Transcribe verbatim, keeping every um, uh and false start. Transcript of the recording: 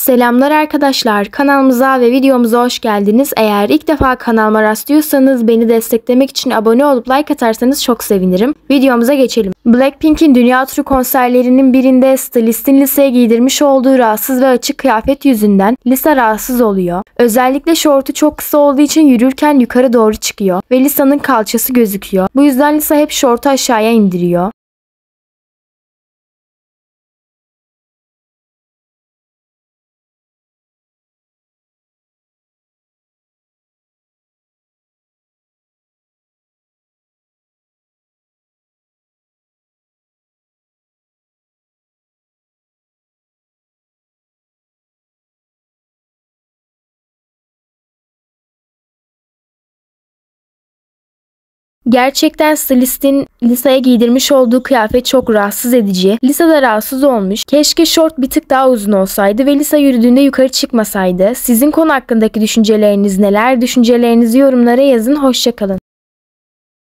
Selamlar arkadaşlar, kanalımıza ve videomuza hoş geldiniz. Eğer ilk defa kanalıma rastlıyorsanız beni desteklemek için abone olup like atarsanız çok sevinirim. Videomuza geçelim. Blackpink'in dünya turu konserlerinin birinde stylistin Lisa'ya giydirmiş olduğu rahatsız ve açık kıyafet yüzünden Lisa rahatsız oluyor. Özellikle şortu çok kısa olduğu için yürürken yukarı doğru çıkıyor ve Lisa'nın kalçası gözüküyor. Bu yüzden Lisa hep şortu aşağıya indiriyor. Gerçekten stylistin Lisa'ya giydirmiş olduğu kıyafet çok rahatsız edici. Lisa da rahatsız olmuş. Keşke şort bir tık daha uzun olsaydı ve Lisa yürüdüğünde yukarı çıkmasaydı. Sizin konu hakkındaki düşünceleriniz neler? Düşüncelerinizi yorumlara yazın. Hoşça kalın.